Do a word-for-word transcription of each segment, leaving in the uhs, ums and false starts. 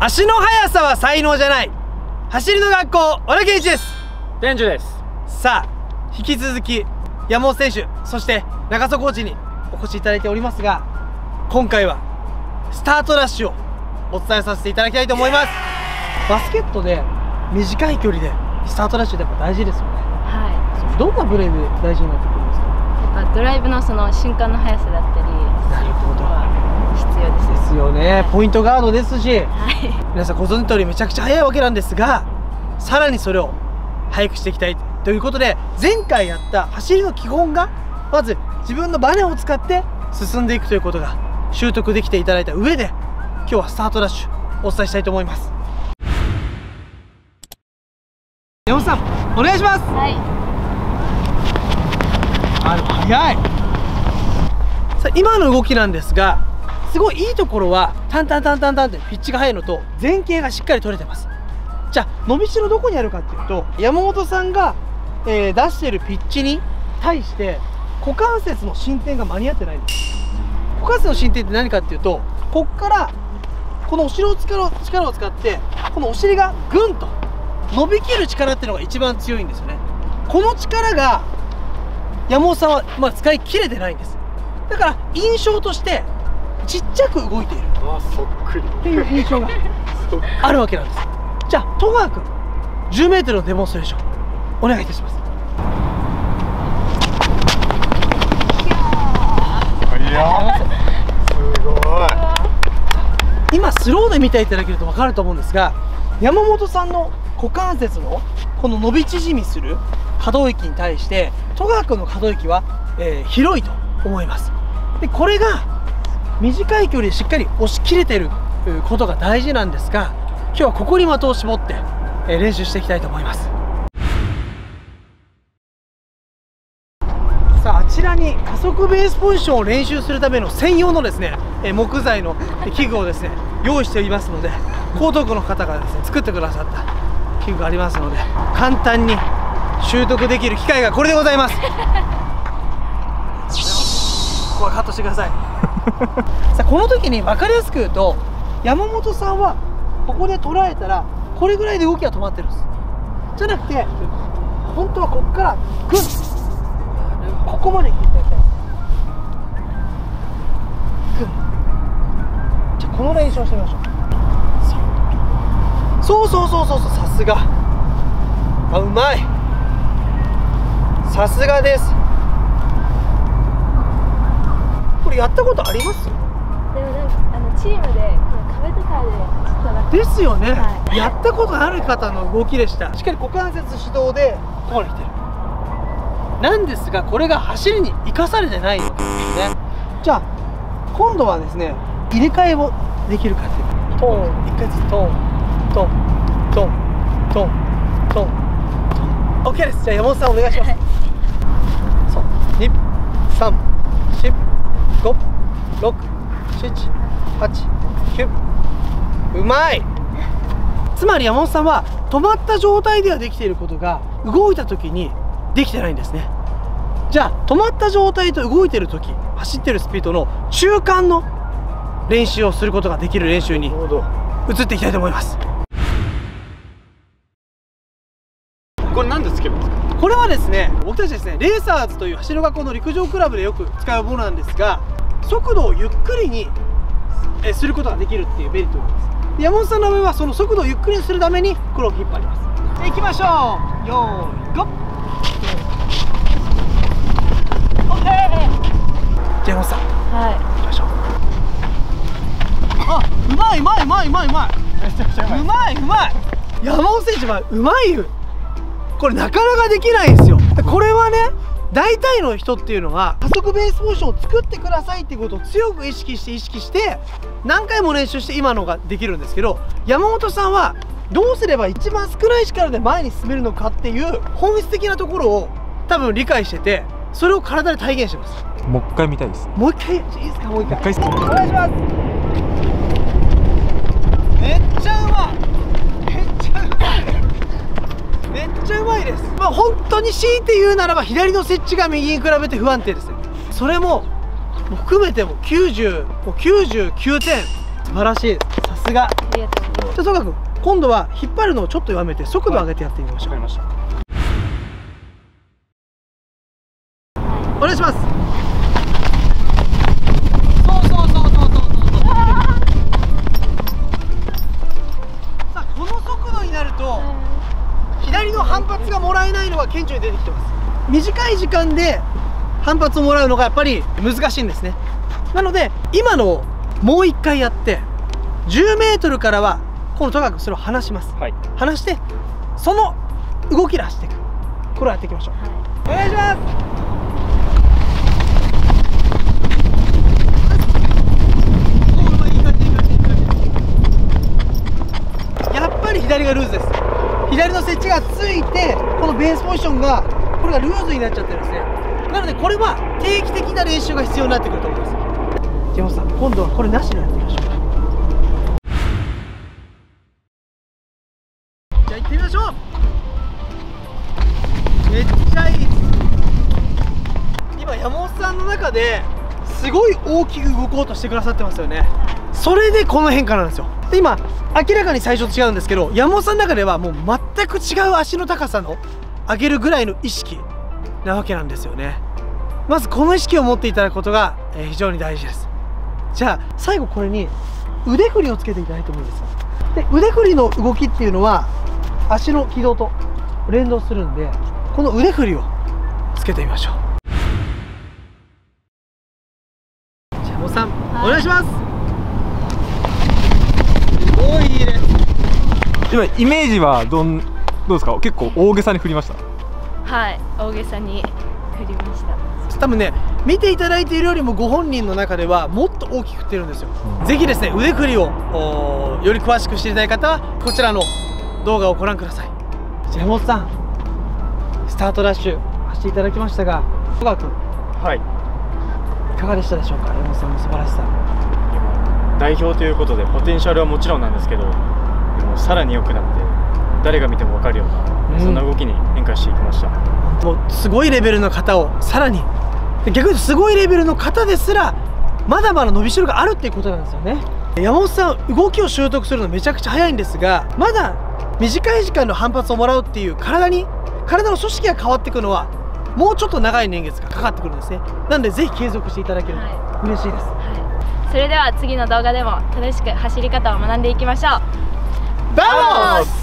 足の速さは才能じゃない、走りの学校小田健一です。 店長です。さあ引き続き山本選手、そして中曽コーチにお越しいただいておりますが、今回はスタートダッシュをお伝えさせていただきたいと思います。バスケットで短い距離でスタートダッシュってやっぱ大事ですよね。はい。どんなプレーで大事になってくるんですか？ やっぱドライブのその瞬間の速さだったり、 なるほど、 必要です。 ですよね、はい、ポイントガードですし、 はい、 皆さんご存知の通りめちゃくちゃ速いわけなんですが、さらにそれを速くしていきたいということで、前回やった走りの基本がまず自分のバネを使って進んでいくということが習得できていただいた上で、今日はスタートダッシュお伝えしたいと思います。山本さんお願いします。 はい。 あ、でも速い。さあ今の動きなんですが、すごいいいところはタンタンタンタンタンってピッチが速いのと前傾がしっかり取れてます。じゃあ伸びしろどこにあるかっていうと、山本さんが、えー、出しているピッチに対して股関節の伸展が間に合ってないんです。股関節の伸展って何かっていうと、こっからこのお尻の力を力を使ってこのお尻がぐんと伸びきる力っていうのが一番強いんですよね。この力が山本さんはまだ使い切れてないんです。だから印象としてちっちゃく動いているっていう印象があるわけなんです。じゃあ戸川君、じゅうメートルのデモンストレーションお願いいたします。 いやすごい。 今スローで見ていただけると分かると思うんですが、山本さんの股関節のこの伸び縮みする可動域に対して戸川君の可動域は、えー、広いと思います。でこれが短い距離でしっかり押し切れてることが大事なんですが、今日はここに的を絞って、えー、練習していきたいと思います。さああちらに加速ベースポジションを練習するための専用のですね、えー、木材の器具をですね用意していますので、江東区の方がですね作ってくださった器具がありますので、簡単に習得できる機会がこれでございます。ここはカットしてください。さあこの時に分かりやすく言うと、山本さんはここで捉えたらこれぐらいで動きが止まってるんです。じゃなくて本当はここからグッここまで行っていただきたいです。グッ、じゃあこの練習をしてみましょう。そうそうそうそうそう、さすが、あ、うまい、さすがです。これやったことあります？ でもなんかあのチームで壁とかで走ったらですよね、 はい、 やったことある方の動きでした。しっかり股関節主導でここまで来てるなんですが、これが走りに生かされてないわけですね。じゃあ今度はですね、入れ替えをできるかっていうトーン、一回ずつトーントントントントントン。 OK です。じゃあ山本さんお願いします。そうにさんしごろくしちはちきゅう、うまい。つまり山本さんは止まった状態ではできていることが動いた時にできてないんですね。じゃあ止まった状態と動いてる時、走ってるスピードの中間の練習をすることができる練習に移っていきたいと思います。 これなんでつけるんですか？ これはですね、僕たちですね、レーサーズという走りの学校の陸上クラブでよく使うものなんですが、速度をゆっくりにえすることができるっていうメリットがあります。で山本さんの場合はその速度をゆっくりにするためにこれを引っ張ります。いきましょう。よーいゴッ。オッケー。じゃあ山本さん、 はい、 行きましょう。あ、うまいうまいうまいうまいうまい、 めちゃくちゃうまい。 うまいうまい。山本選手はうまいよ。これなかなかできないんですよ。これはね、大体の人っていうのは加速ベースポジションを作ってくださいっていうことを強く意識して意識して何回も練習して今のができるんですけど、山本さんはどうすれば一番少ない力で前に進めるのかっていう本質的なところを多分理解してて、それを体で体現してます。 もう一回見たいです。 もう一回いいですか？もう一回もう一回お願いします。めっちゃうまい、めっちゃうまい、めっちゃうまいです。まあ本当に強いて言うならば左の接地が右に比べて不安定です。それも含めてもきゅうじゅう、もうきゅうじゅうきゅうてん、素晴らしいです。さすが。 ありがとうございます。 じゃあ、とかくん、今度は引っ張るのをちょっと弱めて速度を上げてやってみましょう。 わかりました。 お願いします。そうそうそうそうそうそうそう。さあ、この速度になると左の反発がもらえないのが顕著に出てきてます。短い時間で反発をもらうのがやっぱり難しいんですね。なので今のをもう一回やってじゅうメートルからはこのとかくそれを離します、 はい、 離してその動きで走っていく。これをやっていきましょう、はい、お願いします。やっぱり左がルーズです。左の接地がついてこのベースポジションがこれがルーズになっちゃってるんですね。なのでこれは定期的な練習が必要になってくると思います。山本さん、今度はこれなしでやってみましょう。じゃあ行ってみましょう。めっちゃいいです。今山本さんの中ですごい大きく動こうとしてくださってますよね。それでこの変化なんですよ。で今明らかに最初と違うんですけど、山本さんの中ではもう全く違う足の高さの上げるぐらいの意識なわけなんですよね。まずこの意識を持っていただくことが非常に大事です。じゃあ最後これに腕振りをつけていただいてもいいですか。で腕振りの動きっていうのは足の軌道と連動するんで、この腕振りをつけてみましょう。じゃあ山本さん、はい、お願いします。すごいいいです。 今イメージはどんどうですか。結構大げさに振りました。 はい、大げさに振りました。 多分ね、見ていただいているよりもご本人の中ではもっと大きく振ってるんですよ、うん、ぜひですね腕振りをより詳しく知りたい方はこちらの動画をご覧ください。じゃあ山本さん、スタートダッシュ走っていただきましたが、戸川君、 はい、 いかがでしたでしょうか。山本さんの素晴らしさ。 今代表ということでポテンシャルはもちろんなんですけど、でもさらに良くなって誰が見ても分かるような、うん、そんな動きに変化していきました。 もうすごいレベルの方をさらに、逆に言うとすごいレベルの方ですらまだまだ伸びしろがあるっていうことなんですよね。山本さん、動きを習得するのめちゃくちゃ早いんですが、まだ短い時間の反発をもらうっていう体に体の組織が変わっていくのはもうちょっと長い年月がかかってくるんですね。なのでぜひ継続していただけると嬉しいです、はい、 それでは次の動画でも正しく走り方を学んでいきましょう。 バモス。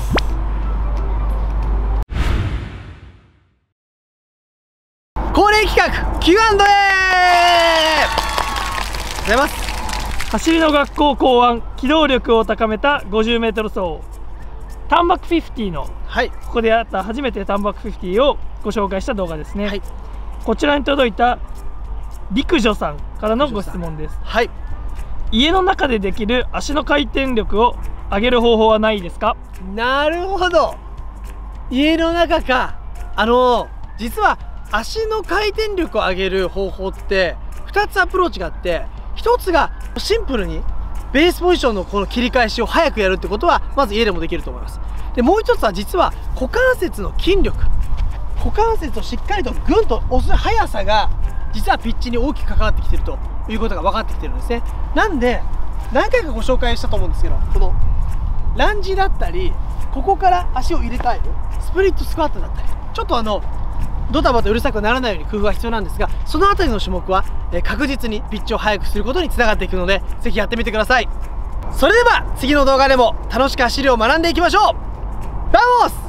恒例企画 キューアンドエー。 ありがとうございます。 走りの学校考案、機動力を高めた ごじゅうメートル 走タンバックフィフティの、はい、ここでやった初めてタンバックフィフティをご紹介した動画ですね、はい、こちらに届いた陸女さんからのご質問です。はい、家の中でできる足の回転力を上げる方法はないですか。 なるほど、家の中か。あの実は足の回転力を上げる方法ってふたつアプローチがあって、ひとつがシンプルにベースポジションのこの切り返しを早くやるってことはまず家でもできると思います。でもう一つは実は股関節の筋力、股関節をしっかりとグンと押す速さが実はピッチに大きく関わってきているということが分かってきてるんですね。なんで何回かご紹介したと思うんですけど、このランジだったりここから足を入れ替えるスプリットスクワットだったり、ちょっとあのドタバタうるさくならないように工夫が必要なんですが、そのあたりの種目は確実にピッチを速くすることにつながっていくので、ぜひやってみてください。それでは次の動画でも楽しく走りを学んでいきましょう。バモス。